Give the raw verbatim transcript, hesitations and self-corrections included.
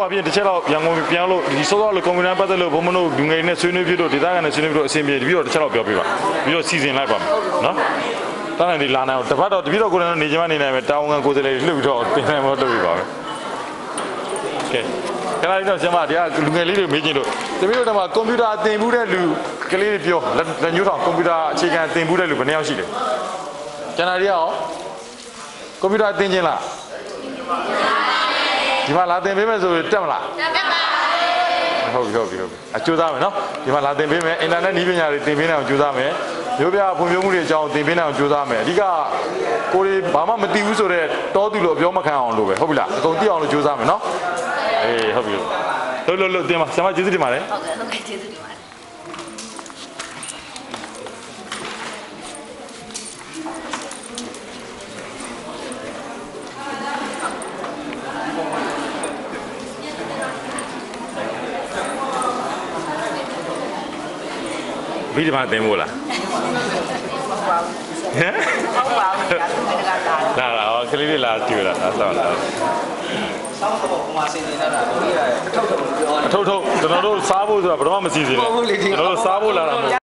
အပြင်တစ်ချက်တော့ရန်ကုန်ပြန်လို့ဒီစောစောလို့ကွန်ပျူတာပတ်သက်လို့ဘုံမလို့လူငယ်နဲ့ဆွေးနွေးပြလို့ဒေသခံနဲ့ဆွေးနွေးပြလို့အဆင်ပြေပြီးတော့တစ်ချက်တော့ပြောပြပါပြီးတော့စီစဉ်လိုက်ပါမယ်နော်တန်းနေလာနိုင်အောင်တပတ်တော့တပည့်တော်ကိုယ်တိုင်နေချင်မှနေနိုင်မယ်တာဝန်ခံကိုယ်စားလှယ်လှုပ်ပြီးတော့တင်နိုင်ဖို့လုပ်ပြပါမယ်ကဲခဏလေးတော့ဆရာမတရားလူငယ်လေးတွေမေးချင်လို့တပည့်တော်ကကွန်ပျူတာသင်ဘူးတဲ့လူကလေးတွေပြောလက်ညှိုးထောင်ကွန်ပျူတာအခြေခံသင်ဘူးတဲ့လူဘယ်နှယောက်ရှိလဲကျန်တာတွေရောကွန်ပျူတာသင်ခြင်းလားဒီမှာလာသင်ပေးမယ်ဆိုတက်မလားတက်ပါဟုတ်ပြီဟုတ်ပြီဟုတ်ပြီအကျိုးစားမယ်နော်ဒီမှာလာသင်ပေးမယ်အင်တာနက်နည်းပညာတွေသင်ပေးနိုင်အောင်ကြိုးစားမယ်မျိုးပြဖွံ့ဖြိုးမှုတွေအကြောင်းသင်ပေးနိုင်အောင်ကြိုးစားမယ်အဓိကကိုယ်ဘာမှမသိဘူးဆိုတော့တောသူလို့ပြောမခံအောင်လို့ပဲဟုတ်ပြီလားအကုန်သိအောင်လို့ကြိုးစားမယ်နော်အေးဟုတ်ပြီလို့လို့လို့သင်ပါဆရာမကျေးဇူးတင်ပါတယ်ဟုတ်ကဲ့ဟုတ်ကဲ့ကျေးဇူးတင်ပါတယ်ဘီဒီမှာတင်မို့လားဟမ်ဟုတ်ပါဘူးလာလာလာကလေးလေးလာကြည့်လာလာဆောင်းလာဆောင်းတော့ဟိုမှာစင်နေတာတော့ဒီအထုတ်ထုတ်ပြောအထုတ်ထုတ်ကျွန်တော်တို့စားဖို့ဆိုတာဘယ်တော့မှမစီစဉ်ဘူးကျွန်တော်တို့စားဖို့လာတာမဟုတ်